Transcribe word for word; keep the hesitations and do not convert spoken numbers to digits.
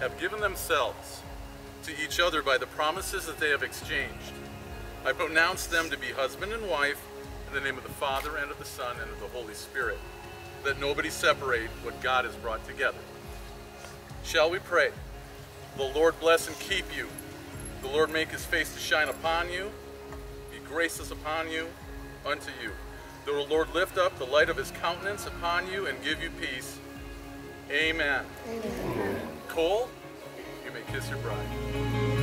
have given themselves to each other by the promises that they have exchanged, I pronounce them to be husband and wife in the name of the Father, and of the Son, and of the Holy Spirit. Let nobody separate what God has brought together. Shall we pray? The Lord bless and keep you. The Lord make his face to shine upon you, be gracious upon you, unto you. The Lord lift up the light of his countenance upon you and give you peace. Amen. Amen. Cole, you may kiss your bride.